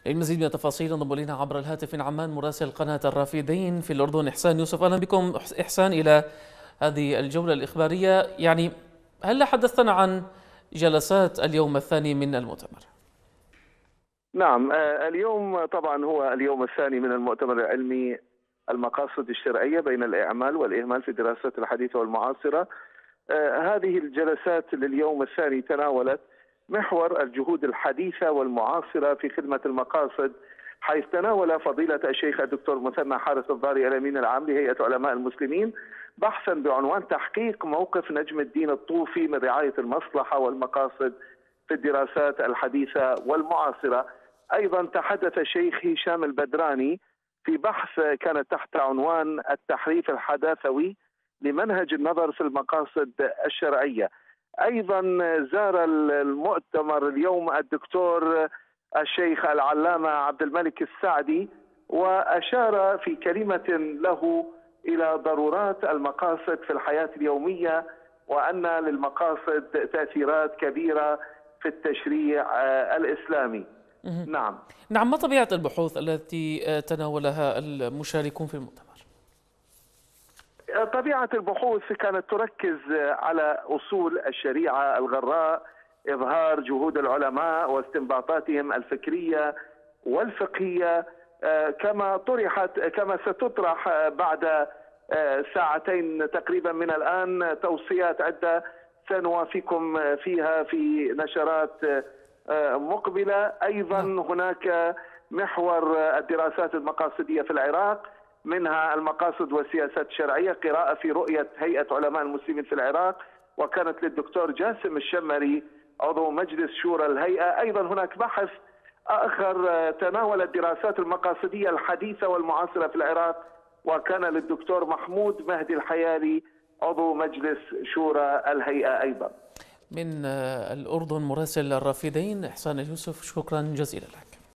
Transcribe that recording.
للمزيد من التفاصيل انضم الينا عبر الهاتف من عمان مراسل قناة الرافدين في الأردن إحسان يوسف. أهلا بكم إحسان إلى هذه الجولة الإخبارية. هل حدثنا عن جلسات اليوم الثاني من المؤتمر؟ نعم، اليوم طبعا هو اليوم الثاني من المؤتمر العلمي المقاصد الشرعية بين الإعمال والإهمال في الدراسات الحديثة والمعاصرة. هذه الجلسات لليوم الثاني تناولت محور الجهود الحديثة والمعاصرة في خدمة المقاصد، حيث تناول فضيلة الشيخ الدكتور مثنى حارس الضاري الأمين العام لهيئة علماء المسلمين بحثا بعنوان تحقيق موقف نجم الدين الطوفي من رعاية المصلحة والمقاصد في الدراسات الحديثة والمعاصرة. أيضا تحدث الشيخ هشام البدراني في بحث كانت تحت عنوان التحريف الحداثوي لمنهج النظر في المقاصد الشرعية. أيضا زار المؤتمر اليوم الدكتور الشيخ العلامة عبد الملك السعدي، وأشار في كلمة له إلى ضرورات المقاصد في الحياة اليومية، وأن للمقاصد تأثيرات كبيرة في التشريع الإسلامي. نعم، ما طبيعة البحوث التي تناولها المشاركون في المؤتمر؟ طبيعة البحوث كانت تركز على أصول الشريعة الغراء، إظهار جهود العلماء واستنباطاتهم الفكرية والفقهية، كما ستطرح بعد ساعتين تقريبا من الآن توصيات عدة سنوافيكم فيها في نشرات مقبلة. أيضا هناك محور الدراسات المقاصدية في العراق، منها المقاصد والسياسات الشرعية، قراءة في رؤية هيئة علماء المسلمين في العراق، وكانت للدكتور جاسم الشمري عضو مجلس شورى الهيئة. أيضا هناك بحث آخر تناول الدراسات المقاصدية الحديثة والمعاصرة في العراق، وكان للدكتور محمود مهدي الحيالي عضو مجلس شورى الهيئة. أيضا من الأردن مراسل الرافدين إحسان يوسف، شكرا جزيلا لك.